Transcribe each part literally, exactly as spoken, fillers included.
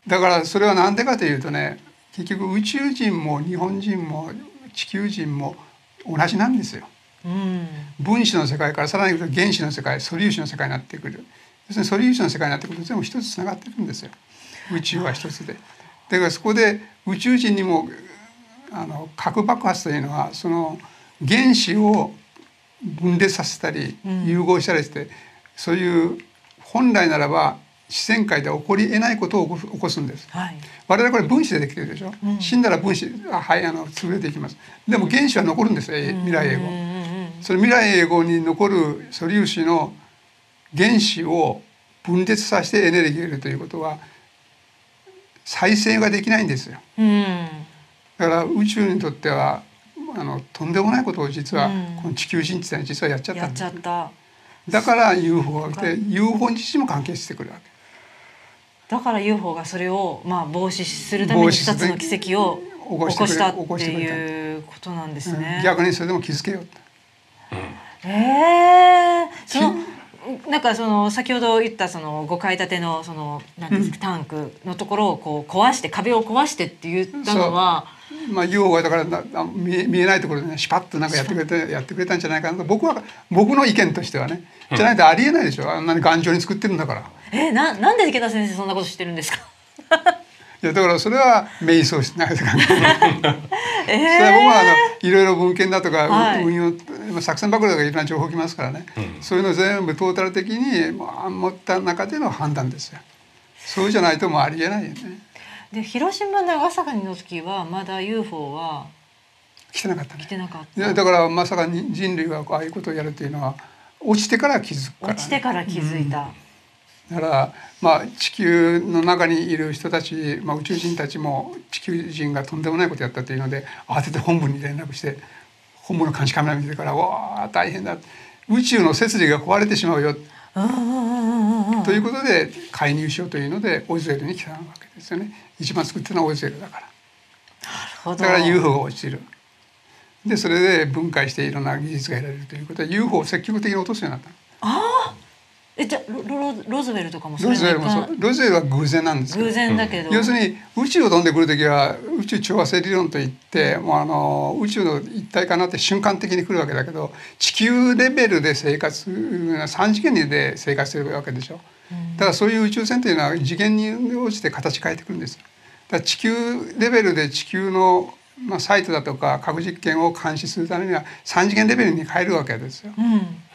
だからそれは何でかというとね、結局宇宙人も日本人も地球人も同じなんですよ。うん、分子の世界からさらに言うと原子の世界、素粒子の世界になってくる。要するに素粒子の世界になってくると全部一つつながってるんですよ。宇宙は一つで。だからそこで宇宙人にもあの核爆発というのはその原子を分裂させたり融合したりして、うん、そういう本来ならば自然界で起こり得ないことを起こすんです、はい、我々これ分子でできてるでしょ、うん、死んだら分子あ、はい、あの潰れていきます。でも原子は残るんですよ、うん、未来永劫。それ未来永劫に残る素粒子の原子を分裂させてエネルギーを得るということは再生ができないんですよ、うん、だから宇宙にとってはあのとんでもないことを実は、うん、この地球人って実はやっちゃったんです。やっちゃった。だから ユーフォー が来て ユーフォー 自身も関係してくるわけ。 だから ユーフォー がそれをまあ防止するためにふたつの奇跡を起こしたっていうことなんですね、 うん、逆にそれでも気づけようと、 うん、えー、そのなんかその先ほど言ったそのごかい建てのそのなんですか、うん、タンクのところをこう壊して壁を壊してって言ったのは、 まあ、ユーフォー がだから見え、見えないところでねシュパッとなんかやってくれてやってくれたんじゃないかなと僕は僕の意見としてはね、じゃないとありえないでしょ、あんなに頑丈に作ってるんだから。 えななんで池田先生そんなことしてるんですかいやだからそれは瞑想してないですから、えー、それは僕はあのいろいろ文献だとか、はい、運用作戦爆弾とかいろんな情報きますからね、うん、そういうのを全部トータル的に持った中での判断ですよ。そうじゃないともうありえないよね。 で広島長坂の時はまだ ユーフォー は来てなかったね。 来てなかった。 だからまさか人類がああいうことをやるというのは落ちてから気づくから、ね、 落ちてから気づいた、 うん、だからまあ地球の中にいる人たち、まあ、宇宙人たちも地球人がとんでもないことやったというので慌てて本部に連絡して本部の監視カメラ見てから「わあ大変だ、宇宙の設備が壊れてしまうよ」ということで介入しようというのでオズウェルに来たわけですよね。一番作ってるのはオズウェルだから。 なるほど。 だから ユーフォー が落ちる。でそれで分解していろんな技術が得られるということで ユーフォー を積極的に落とすようになった。 ああ、えじゃあ ロ, ロズウェルとかもそれロズウェルもそう。ロズウェルは偶然なんですけど。 偶然だけど。 要するに宇宙を飛んでくる時は宇宙調和性理論といってもうあの宇宙の一体化になって瞬間的に来るわけだけど地球レベルで生活三次元で生活してるわけでしょ。だからそういう宇宙船というのは次元に応じて形変えてくるんです。だから地球レベルで地球のまあ、サイトだとか核実験を監視するためにはさん次元レベルに変えるわけですよ。うん、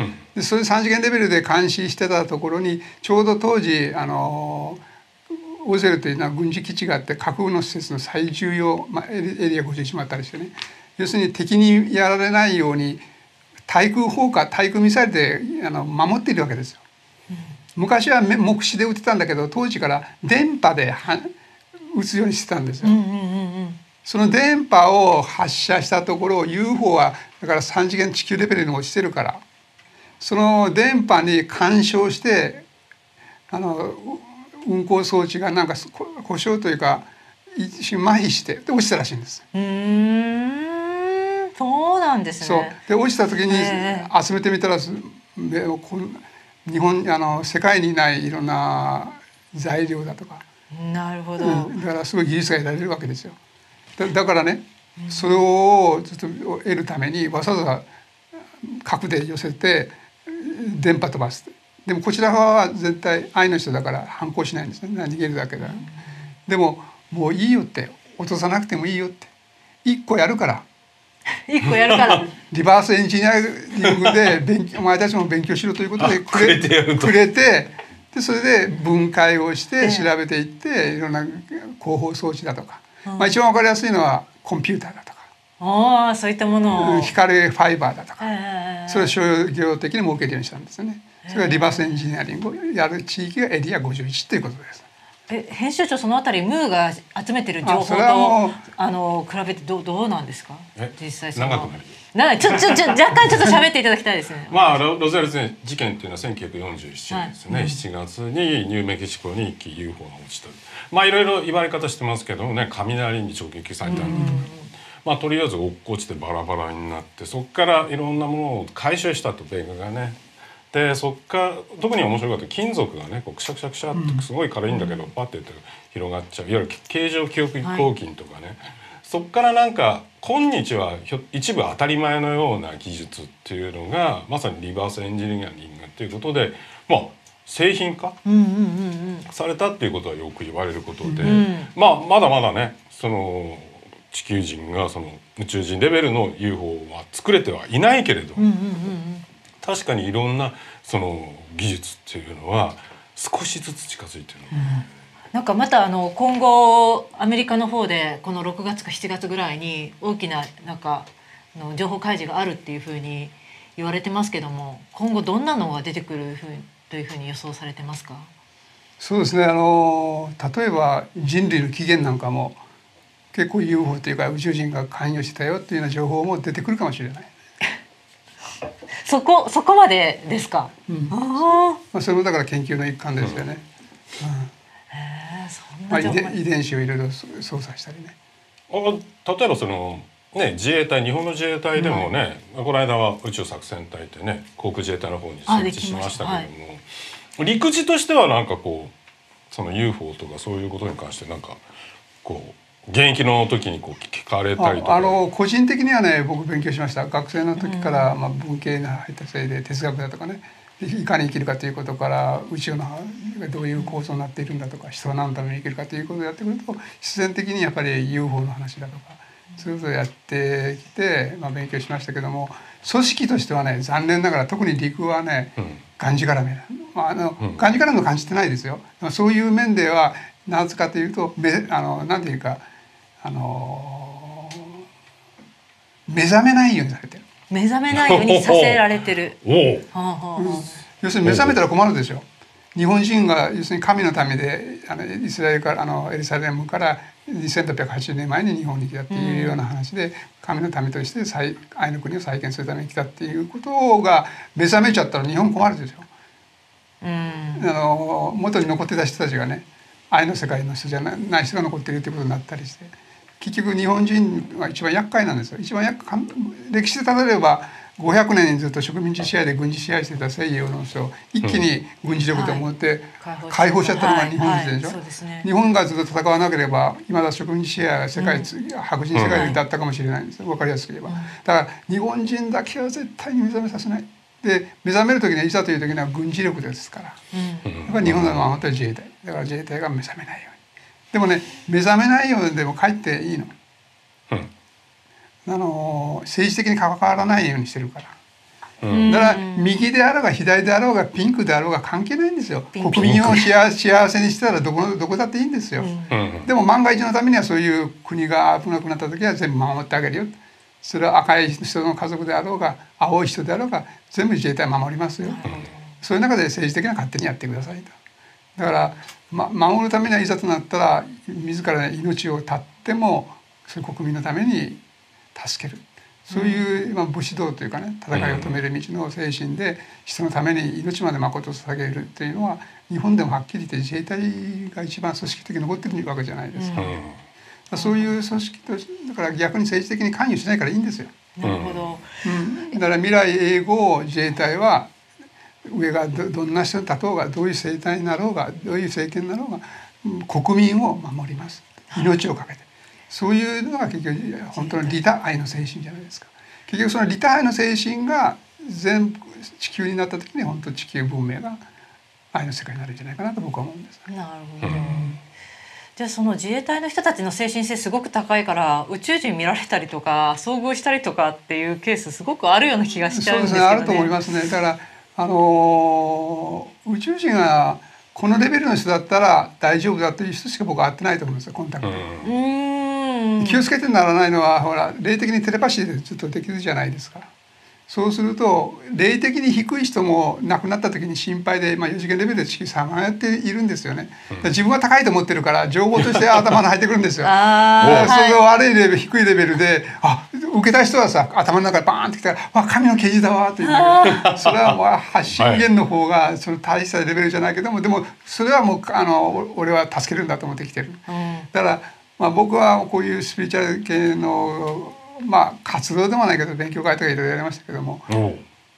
でそういうさん次元レベルで監視してたところにちょうど当時あのオズウェルというのは軍事基地があって核の施設の最重要、まあ、エリアごじゅういちもあったりしてね、要するに敵にやられないように対空砲火対空ミサイルであの守っているわけですよ。うん、昔は目視で撃ってたんだけど当時から電波で撃つようにしてたんですよ。うんうんうんうん、その電波を発射したところ ユーフォー はだからさん次元地球レベルに落ちてるからその電波に干渉してあの運行装置がなんか故障というか一瞬麻痺してで落ちたらしいんです。 うーんそうなんですね。 そうで落ちた時に集めてみたら日本あの世界にないいろんな材料だとかなるほど、 うん、だからすごい技術が得られるわけですよ。だ, だからね、うん、それをずっと得るためにわざわざ核で寄せて電波飛ばす。でもこちら側は絶対愛の人だから反抗しないんですね。逃げるだけだ、うん、でももういいよって落とさなくてもいいよって一個やるから一個やるからリバースエンジニアリングで勉強お前たちも勉強しろということでくれてくれてでそれで分解をして調べていっていろんな広報装置だとか、まあ、一番わかりやすいのはコンピューターだとかああそういったものを光ファイバーだとかそれを商業的に設けるようにしたんですよね。それがリバースエンジニアリングをやる地域がエリアごじゅういちということです。 え編集長そのあたりムーが集めてる情報と あ, あの比べて ど, どうなんですか実際その長くなるなちょちょちょ若干ちょっと喋っていただきたいですね。 まあロロズウェル事件っていうのはせんきゅうひゃくよんじゅうななねんですね、はい、しちがつにニューメキシコに一機 ユーフォー が落ちた。まあいろいろ言われ方してますけどね雷に直撃されたんだとか、まあとりあえず落っこちてバラバラになってそこからいろんなものを回収したと米軍がね。 でそっから特に面白かった金属がねこうくしゃくしゃくしゃってすごい軽いんだけど、うん、パッて広がっちゃういわゆる形状記憶移行筋とかね、はい、そっからなんか今日は一部当たり前のような技術っていうのがまさにリバースエンジニアリングっていうことで、まあ、製品化されたっていうことはよく言われることで、うん、まあまだまだねその地球人がその宇宙人レベルの ユーフォー は作れてはいないけれど、うんうんうんうん、確かにいろんなその技術っていうのは少しずつ近づいてるの、うん、 なんかまたあの今後アメリカの方でこのろくがつかしちがつぐらいに大きななんかの情報開示があるっていうふうに言われてますけども、今後どんなのが出てくるふうというふうに予想されてますか？ そうですね、あの例えば人類の起源なんかも結構 ユーフォー というか宇宙人が関与したよっていうような情報も出てくるかもしれない。 そこそこまでですか？うん、 あまあそれもだから研究の一環ですよね。うんうん、 へそんなまあ、遺伝遺伝子をいろいろ操作したりね。 あ例えばそのね自衛隊日本の自衛隊でもね、うん、この間は宇宙作戦隊ってね航空自衛隊の方に設置しましたけども、はい、陸自としてはなんかこうその ユーフォー とかそういうことに関してなんかこう現役の時にこう聞かれたりとか。 ああの個人的にはね僕勉強しました。学生の時から、うんまあ、文系に入ったせいで哲学だとかねいかに生きるかということから宇宙のどういう構造になっているんだとか人は何のために生きるかということをやってくると必然的にやっぱり ユーフォー の話だとかそういうことをやってきて、まあ、勉強しましたけども組織としてはね残念ながら特に陸はね、うん、がんじがらめ、まあ、あの、うん、がんじがらめの感じてないですよ。そういう面ではなぜかというとめあのなんていうかあの目覚めないようにされてる。 目覚めないようにさせられてる。 要するに目覚めたら困るでしょ。日本人が要するに神のためであのイスラエルからあのエルサレムからにせんろっぴゃくはちじゅうねんまえに日本に来たっていうような話で、うん、神の民として再愛の国を再建するために来たっていうことが目覚めちゃったら日本困るでしょ。うん、あの元に残ってた人たちがね愛の世界の人じゃない人が残っているということになったりして結局日本人は一番厄介なんですよ。一番厄介歴史で例えればごひゃくねんにずっと植民地支配で軍事支配してた西洋の人を一気に軍事力と思って解放しちゃったのが日本人でしょ、はいはい、ね、日本がずっと戦わなければいまだ植民地支配は世界、うん、白人世界だったかもしれないんですよ、分かりやすく言えば。だから日本人だけは絶対に目覚めさせない。で目覚める時にはいざという時には軍事力ですから、うん、やっぱり日本のまま本当に自衛隊だから自衛隊が目覚めないように。でもね目覚めないようにでも帰っていいの。うんあの政治的に関わらないようにしてるから、うん、だから右であろうが左であろうがピンクであろうが関係ないんですよ。国民を幸せにしたらどこどこだっていいんですよ、うん、でも万が一のためにはそういう国が危なくなった時は全部守ってあげるよ。それは赤い人の家族であろうが青い人であろうが全部自衛隊守りますよ、うん、そういう中で政治的な勝手にやってくださいと。だから、ま、守るためにはいざとなったら自ら命を絶ってもその国民のために助ける、そういう、まあ、武士道というかね戦いを止める道の精神で人のために命まで誠を捧げるというのは日本でもはっきり言って自衛隊が一番組織的に残ってるわけじゃないですか、うん、そういう組織とだから逆に政治的に関与しないからいいんですよ。 なるほど、 うん、だから未来永劫自衛隊は上が ど, どんな人だとうがどういう政体になろうがどういう政権になろうが国民を守ります。命をかけてそういうのが結局本当の利他愛の精神じゃないですか。結局その利他愛の精神が全部地球になった時に本当地球文明が愛の世界になるんじゃないかなと僕は思うんです。 なるほど、うん、じゃあその自衛隊の人たちの精神性すごく高いから宇宙人見られたりとか遭遇したりとかっていうケースすごくあるような気がしちゃうんですけどね。 そうですね、あると思いますね。だからあのー、宇宙人がこのレベルの人だったら大丈夫だという人しか僕は会ってないと思うんですよコンタクト。うん気をつけてならないのはほら霊的にテレパシーでずっとできるじゃないですか。そうすると霊的に低い人も亡くなった時に心配で、まあ、よん次元レベルで地球さまよっているんですよね。自分は高いと思ってるから情報として頭に入ってくるんですよ。あそれが悪いレベル低いレベルであ受けた人はさ頭の中でバーンってきたら「わ神の啓示だわ」と言うんだけどそれはまあ発信源の方がその大したレベルじゃないけどもでもそれはもうあの俺は助けるんだと思ってきてる。だからまあ、僕はこういうスピリチュアル系の、まあ、活動でもないけど勉強会とかいろいろやりましたけども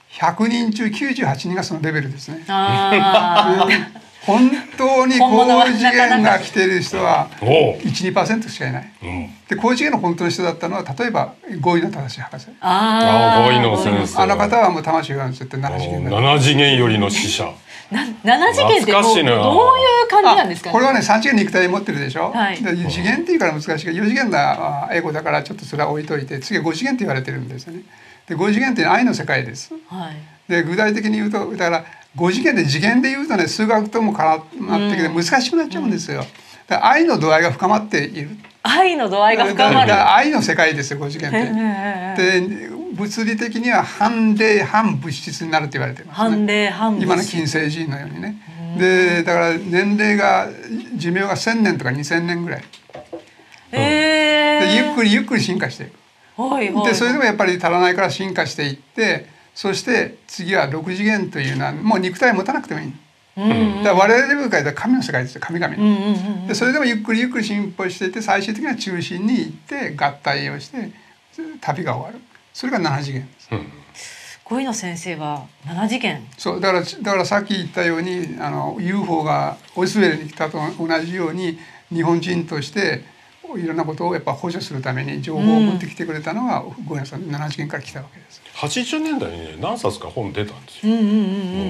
ひゃくにん中きゅうじゅうはちにんがそのレベルですね。 あー本当に本物は高次元が来てる人はおういち、にパーセント しかいない。 うんで高次元の本当の人だったのは例えば五位の正博士。 あーあー五位の先生あの方はもう魂が絶対なな次元だ。 七次元よりの死者。 ななな次元ってどう懐かしいなどういう感じなんですかね。 これはねさん次元肉体持ってるでしょ。 はいで次元っていうから難しいけどよん次元なエゴだからちょっとそれは置いといて次はご次元って言われてるんですよね。でご次元っていうのは愛の世界です。 はいで具体的に言うとだからご次元で次元で言うとね数学とも絡まってきて難しくなっちゃうんですよ。だから愛の度合いが深まっている。 愛の度合いが深まる。 だから愛の世界ですよご次元って。で物理的には反霊反物質になるって言われてますね。 反霊反物質。 今の金星人のようにね。でだから年齢が寿命がせんねんとかにせんねんぐらい。 えー、 でゆっくりゆっくり進化していく。 はいはい、 でそれでもやっぱり足らないから進化していってそして次はろく次元というのはもう肉体持たなくてもいい。 うんうん、 だから我々レベル界では神の世界ですよ神々の、 うんうんうん、 でそれでもゆっくりゆっくり進歩していって最終的には中心に行って合体をして旅が終わるそれがなな次元です、うん、 五位の先生はなな次元そうだからだからさっき言ったようにあの ユーフォー がオイスウェルに来たと同じように日本人としていろんなことをやっぱ補助するために情報を持ってきてくれたのが五位さんなな次元から来たわけです。 はちじゅうねんだいにね何冊か本出たんですよ。 うんうんうんうん、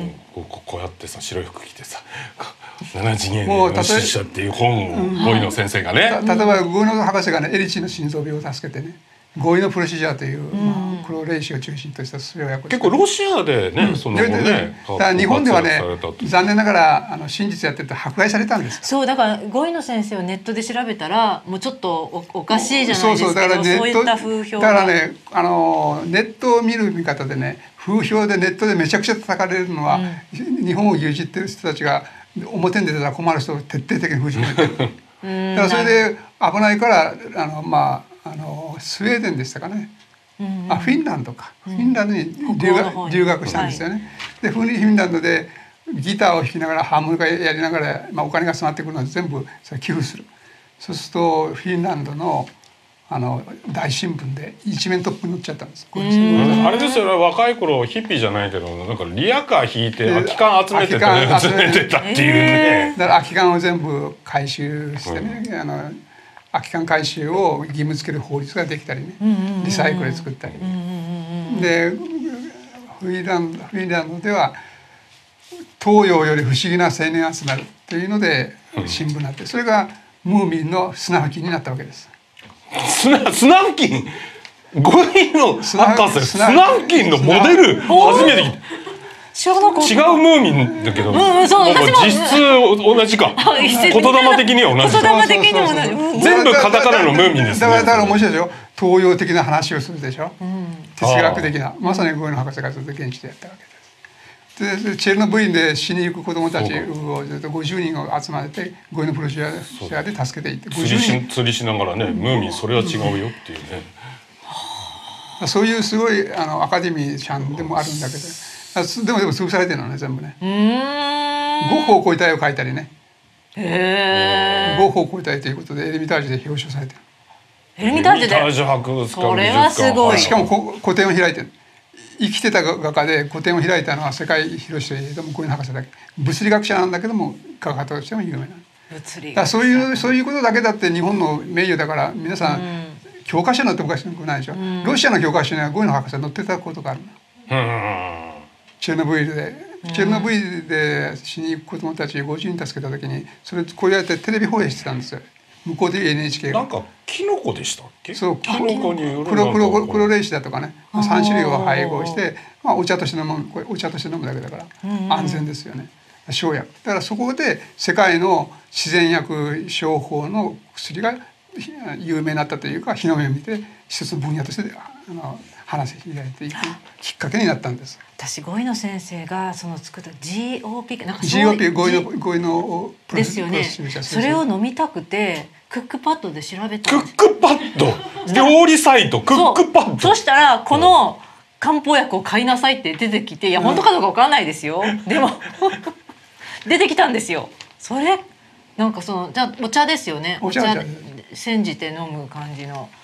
こうこうやってさ白い服着てさなな次元の死者っていう本を五位の先生がね、 例えば五位の博士がねエリチの心臓病を助けてね五位のプロシジャーという、まあ、黒霊視を中心としたそれを役結構ロシアでね、うん、その後ねだから日本ではね残念ながらあの真実やってると迫害されたんです。 そうだから五位の先生をネットで調べたらもうちょっと お, おかしいじゃないですか。 そうそうだからネットそういった風評だからねあのネットを見る見方でね風評でネットでめちゃくちゃ叩かれるのは、うん、日本を牛耳ってる人たちが表に出たら困る人を徹底的に封じ込めてるだからそれで危ないからあのまああのスウェーデンでしたかね、うんうん、あフィンランドか、うん、フィンランドに留学、留学したんですよね、はい、でフィンランドでギターを弾きながらハーモニカやりながら、まあ、お金が集まってくるので全部それ寄付する。そうするとフィンランドのあの大新聞で一面トップに載っちゃったんです。これあれですよね若い頃ヒッピーじゃないけどなんかリヤカー引いて空き缶集めてた集めてたっていうね。 だから空き缶を全部回収してね、うん、あの空き缶回収を義務付ける法律ができたりね、リサイクルで作ったり、でフィンランドフィンランドでは東洋より不思議な青年集まるというので新聞になってそれがムーミンの砂吹きになったわけです。 砂砂吹き五位の博士砂吹きのモデル初めて聞いた。違うムーミンだけど、うんうん、そうもう実質同じか言霊的には同じ言霊的には同じ全部カタカナのムーミンですね。 だからだから面白いでしょ東洋的な話をするでしょ、うん、哲学的なまさに五位の博士がずっと現地でやったわけです。でチェルノブイリで死にゆく子どもたちをずっとごじゅうにんを集まれて五位のプロシアで助けていって釣りし釣りしながらねムーミンそれは違うよっていうね、 うん、そういうすごいあのアカデミーちゃんでもあるんだけどでもでも潰されてるのね全部ね。ゴッホを超えた絵を描いたりねへゴッホを超えた絵ということでエルミタージュで表彰されてる。 エルミタージュで博物館それはすごい。 しかも個展を開いてる。生きてた画家で個展を開いたのは世界広しといえども五位の博士だけ物理学者なんだけども画家としても有名な物理学者だからそういうそういうことだけだって日本の名誉だから皆さん、うん、教科書に載っておかしくないでしょ、うん、ロシアの教科書には五位の博士が載ってたことがあるの、うん、チェルノブイリで、うん、チェルノブイリで死に行く子どもたちごじゅうにん助けた時にそれこうやってテレビ放映してたんですよ向こうで エヌエイチケー がなんかキノコでしたっけ。 そうキノコによる黒黒黒霊視だとかねさん種類を配合して、まあ、お茶として飲むこれお茶として飲むだけだから安全ですよね生薬だからそこで世界の自然薬商法の薬が有名になったというか日の目を見て一つの分野としてあの話し開いていくきっかけになったんです。 私五位の先生がその作った ジーオーピー なんかジーオーピー 五位の五位のプロですよね。それを飲みたくてクックパッドで調べたクックパッド料理サイトクックパッドそ, そしたらこの漢方薬を買いなさいって出てきていや本当かどうか分かんないですよでも出てきたんですよ。それなんかそのじゃお茶ですよね。お茶煎じて飲む感じの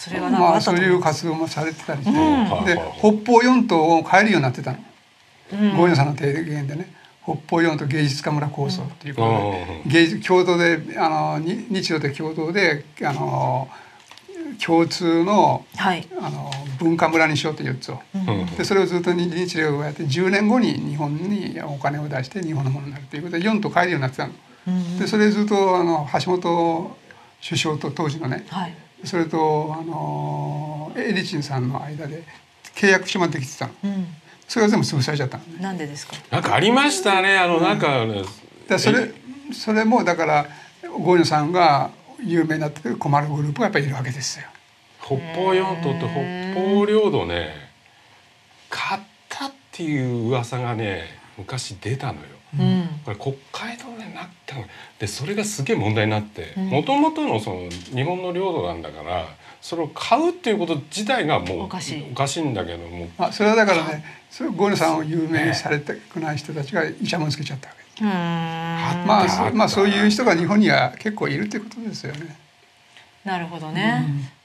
それがなんかまああったと思います。 そういう活動もされてたりして、 うんで北方四島を買えるようになってたの。 うんゴーニョさんの提言でね、北方四島芸術家村構想っていうことで、 うん芸術共同であのに日露で共同であの共通のはい。 あの文化村にしようというよっつを。 うんでそれをずっと日日露がやってじゅうねんごに日本にお金を出して日本のものになるということでよん島買えるようになってたの。 うんでそれずっとあの橋本首相と当時のね、 はい。 それとあのエリチンさんの間で契約書までできてたの。 うん。 それが全部潰されちゃったのね。 なんでですか。 なんかありましたね。あのなんかね、 でそれそれもだからゴーニョさんが有名になってる困るグループがやっぱりいるわけですよ。 北方四島と北方領土ね買ったっていう噂がね昔出たのよ。 うん。 これ国会でねなったのでそれがすげえ問題になってうんもともとのその日本の領土なんだからそれを買うっていうこと自体がもうおかしいおかしいんだけどもまあそれはだからね、それゴーニョさんを有名にされたくない人たちがイチャモンつけちゃったわけ。 うーん。 まああったそまあそういう人が日本には結構いるっていうことですよね。 なるほどね。